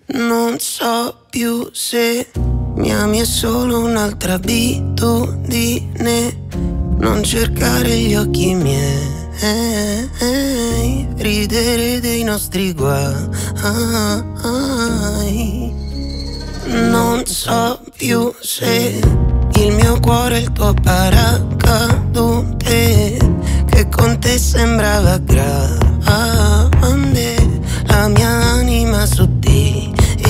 Non so più se mi ami è solo un'altra abitudine. Non cercare gli occhi miei, ridere dei nostri guai. Non so più se il mio cuore è il tuo paracadute, che con te sembrava grande, la mia anima sottile.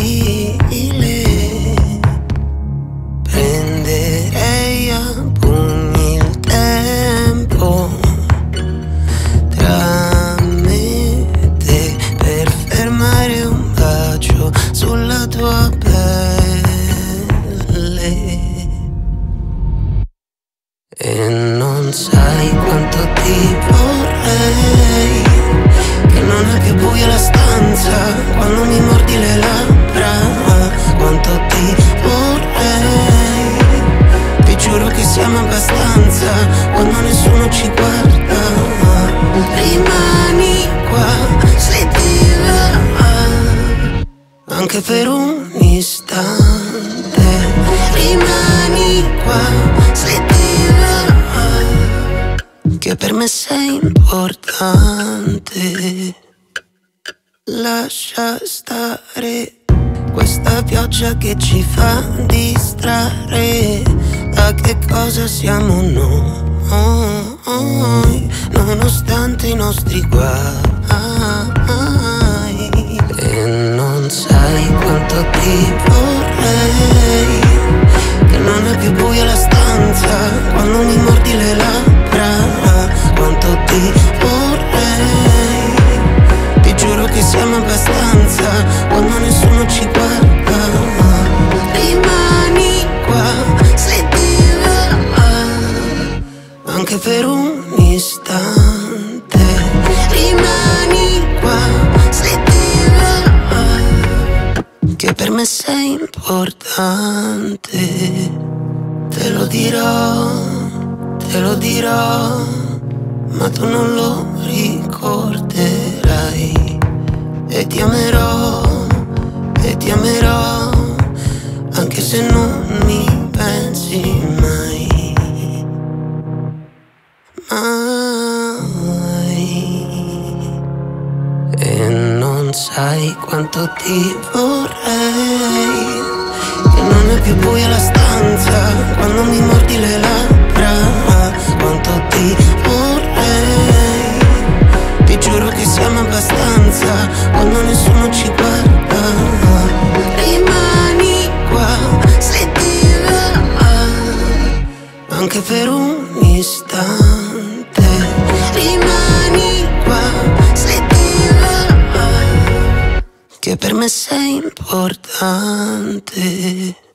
Prenderei a pugni il tempo tra me e te per fermare un bacio sulla tua pelle. E non sai quanto ti vorrei, che non è più buia la stanza quando mi mordi le labbra. Quanto ti vorrei, ti giuro che siamo abbastanza quando nessuno ci guarda. Rimani qua se ti va, anche per un istante. Rimani qua se ti va, che per me sei importante. Lascia stare questa pioggia che ci fa distrarre da che cosa siamo noi, nonostante i nostri guai. E non sai quanto ti vorrei, che non è più buia la stanza quando mi mordi le labbra. Quanto ti vorrei, ti giuro che siamo abbastanza quando nessuno ci guarda. Rimani qua se ti va, anche per un istante. Rimani qua se ti va, che per me sei importante. Te lo dirò, ma tu non lo ricorderai. E ti amerò, anche se non mi pensi mai, mai. E non sai quanto ti vorrei, che non è più buia la stanza quando mi mordi le labbra. Quanto ti vorrei, ti giuro che siamo abbastanza quando nessuno ci guarda. Rimani qua se ti va, anche per un istante. Rimani qua se ti va, che per me sei importante.